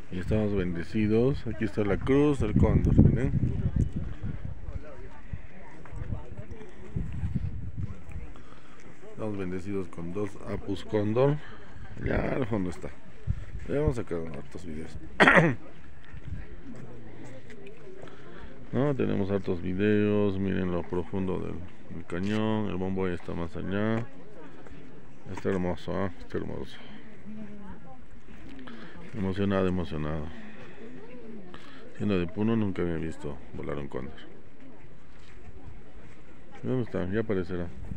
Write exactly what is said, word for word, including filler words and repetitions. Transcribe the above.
Y estamos bendecidos. Aquí está la cruz del cóndor, miren. Estamos bendecidos con dos apus cóndor. Ya al fondo está. Ya vamos a sacar hartos videos. No, tenemos hartos videos. Miren lo profundo del, del cañón. El bombo ya está más allá. Está hermoso, ¿eh? Está hermoso. Emocionado, emocionado. Siendo de Puno nunca había visto volar un cóndor. ¿Dónde está? Ya aparecerá.